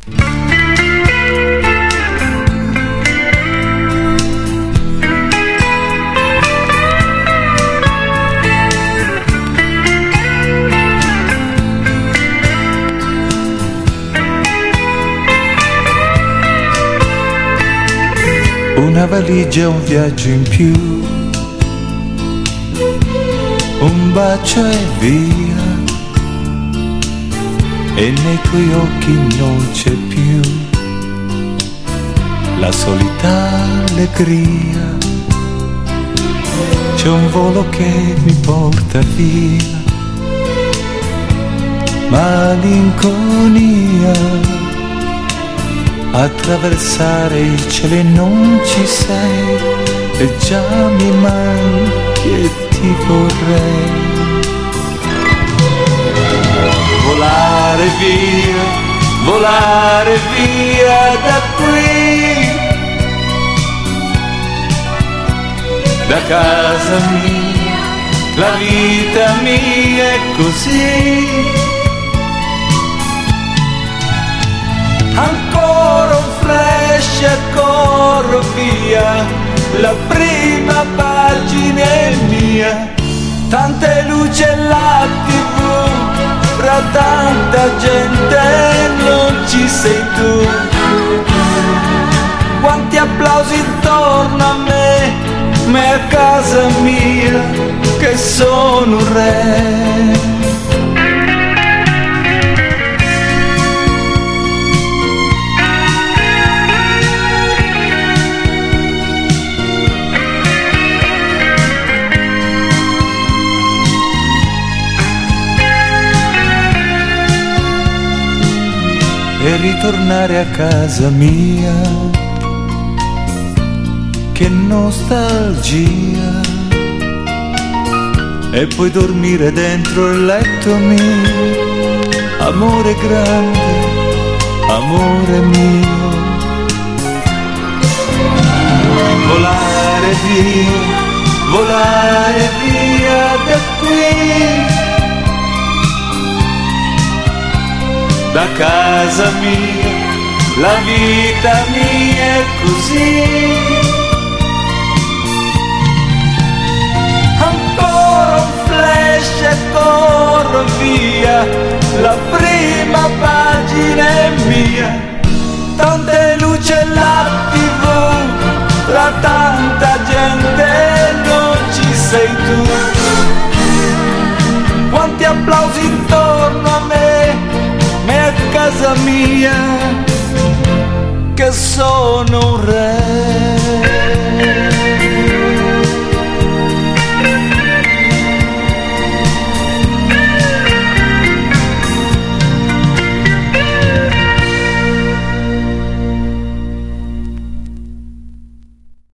Una valigia, un viaggio in più, un bacio e via, e nei tuoi occhi non c'è più la solita allegria. C'è un volo che mi porta via, malinconia. Attraversare il cielo e non ci sei, e già mi manchi e ti vorrei. Volare via da qui, da casa mia, la vita mia è così. Ancora un flash e corro via, la prima pagina è mia. Tante luci alla TV, fra tanta gente non ci sei tu. Quanti applausi intorno a me a casa mia che sono un re. E ritornare a casa mia, che nostalgia, e poi dormire dentro il letto mio, amore grande, amore mio. Volare via da qui, da casa mia, la vita mia è così. Ancora un flash e corro via, la prima pagina è mia. Tante luci alla TV, tra tanta gente non ci sei tu. Quanti applausi intorno a me a casa mia che sono un re.